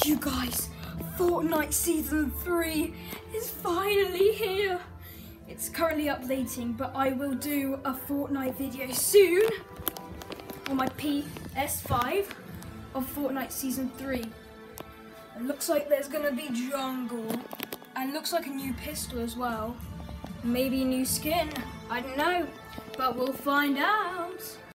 You guys, Fortnite Season 3 is finally here. It's currently updating, but I will do a Fortnite video soon on my PS5 of Fortnite Season 3. It looks like there's gonna be jungle, and looks like a new pistol as well. Maybe a new skin, I don't know, but we'll find out.